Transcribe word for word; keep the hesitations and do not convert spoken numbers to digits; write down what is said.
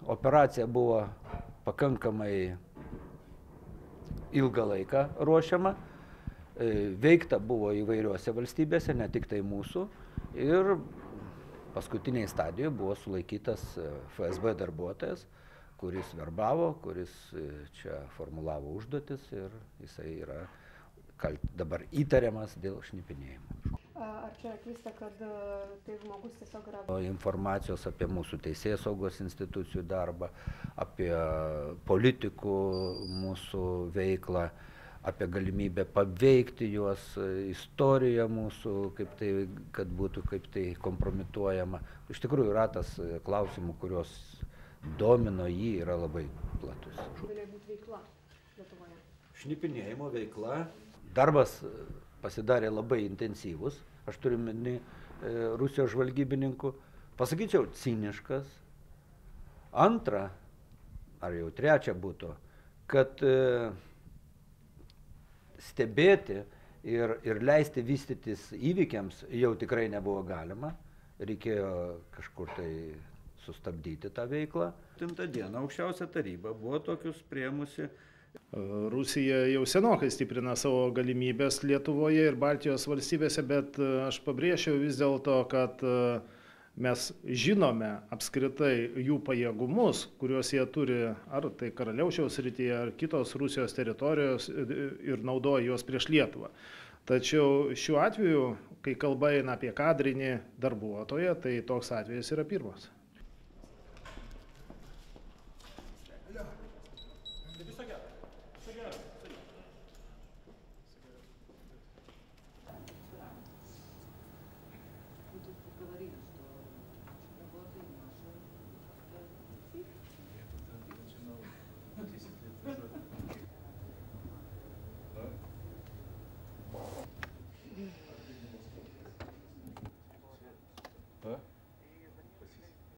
operacija buvo pakankamai ilgą laiką ruošiama. Veikta buvo įvairiuose valstybėse, ne tik tai mūsų. Ir paskutiniai stadijoje buvo sulaikytas F S B darbuotojas, kuris verbavo, kuris čia formulavo užduotis ir jisai yra dabar įtariamas dėl šnipinėjimo. Ar čia keista, kad tai žmogus tiesiog yra... Informacijos apie mūsų teisėsaugos institucijų darbą, apie politikų mūsų veiklą, apie galimybę paveikti juos, istoriją mūsų, kaip tai, kad būtų kaip tai kompromituojama. Iš tikrųjų, ratas klausimų, kurios domino jį, yra labai platus. Galėjo būti veikla Lietuvoje. Šnipinėjimo veikla. Darbas pasidarė labai intensyvus, aš turiu meni Rusijos žvalgybininkų, pasakyčiau, ciniškas. Antra, ar jau trečia būtų, kad stebėti ir, ir leisti vystytis įvykiams jau tikrai nebuvo galima. Reikėjo kažkur tai sustabdyti tą veiklą. Septintą dieną aukščiausia taryba buvo tokius priėmusi. Rusija jau senokai stiprina savo galimybės Lietuvoje ir Baltijos valstybėse, bet aš pabrėžiau vis dėlto, kad mes žinome apskritai jų pajėgumus, kuriuos jie turi ar tai Karaliaučiaus srityje, ar kitos Rusijos teritorijos ir naudoja juos prieš Lietuvą. Tačiau šiuo atveju, kai kalba eina apie kadrinį darbuotoją, tai toks atvejis yra pirmas.